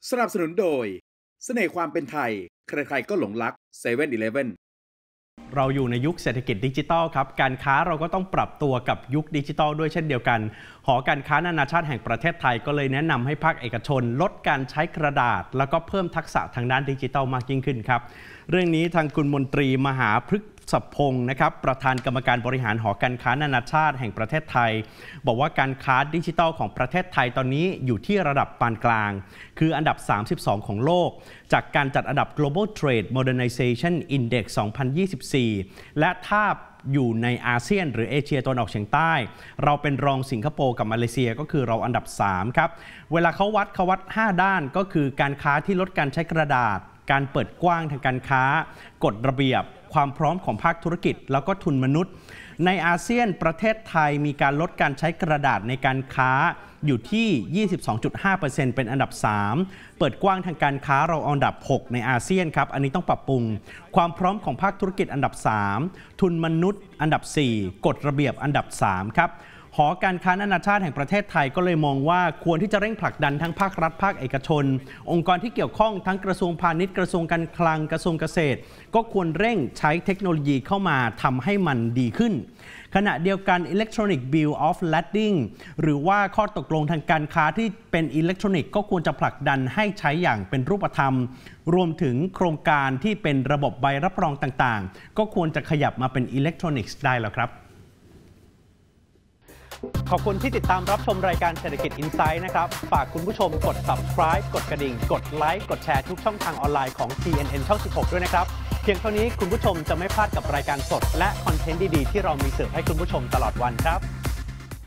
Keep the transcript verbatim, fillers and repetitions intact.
สนับสนุนโดยเสน่ห์ความเป็นไทยใครๆก็หลงรักเซเว่นอีเลฟเว่นเราอยู่ในยุคเศรษฐกิจดิจิทัลครับการค้าเราก็ต้องปรับตัวกับยุคดิจิทัลด้วยเช่นเดียวกันหอการค้านานาชาติแห่งประเทศไทยก็เลยแนะนำให้ภาคเอกชนลดการใช้กระดาษแล้วก็เพิ่มทักษะทางด้านดิจิทัลมากยิ่งขึ้นครับเรื่องนี้ทางคุณมนตรีมหาพฤกษพงศ์นะครับประธานกรรมการบริหารหอการค้านานาชาติแห่งประเทศไทยบอกว่าการค้าดิจิทัลของประเทศไทยตอนนี้อยู่ที่ระดับปานกลางคืออันดับสามสิบสองของโลกจากการจัดอันดับ Global Trade Modernization Index สองพันยี่สิบสี่และถ้าอยู่ในอาเซียนหรือเอเชียตะวันออกเฉียงใต้เราเป็นรองสิงคโปร์กับมาเลเซียก็คือเราอันดับสามครับเวลาเขาวัดเขาวัดห้าด้านก็คือการค้าที่ลดการใช้กระดาษการเปิดกว้างทางการค้ากฎระเบียบความพร้อมของภาคธุรกิจแล้วก็ทุนมนุษย์ในอาเซียนประเทศไทยมีการลดการใช้กระดาษในการค้าอยู่ที่ ยี่สิบสองจุดห้าเปอร์เซ็นต์ เป็นอันดับสามเปิดกว้างทางการค้าเราอันดับหกในอาเซียนครับอันนี้ต้องปรับปรุงความพร้อมของภาคธุรกิจอันดับสามทุนมนุษย์อันดับสี่กฎระเบียบอันดับสามครับหอการค้านานาชาติแห่งประเทศไทยก็เลยมองว่าควรที่จะเร่งผลักดันทั้งภาครัฐภาคเอกชนองค์กรที่เกี่ยวข้องทั้งกระทรวงพาณิชย์กระทรวงการคลังกระทรวงเกษตรก็ควรเร่งใช้เทคโนโลยีเข้ามาทำให้มันดีขึ้นขณะเดียวกัน Electronic Bill of Lading หรือว่าข้อตกลงทางการค้าที่เป็นอิเล็กทรอนิกส์ก็ควรจะผลักดันให้ใช้อย่างเป็นรูปธรรมรวมถึงโครงการที่เป็นระบบใบรับรองต่างๆก็ควรจะขยับมาเป็นอิเล็กทรอนิกส์ได้แล้วครับขอบคุณที่ติดตามรับชมรายการเศรษฐกิจอินไซด์นะครับฝากคุณผู้ชมกด Subscribe กดกระดิ่งกดไลค์กดแชร์ทุกช่องทางออนไลน์ของ ที เอ็น เอ็น ช่องสิบหกด้วยนะครับเพียงเท่านี้คุณผู้ชมจะไม่พลาดกับรายการสดและคอนเทนต์ดีๆที่เรามีเสิร์ฟให้คุณผู้ชมตลอดวันครับ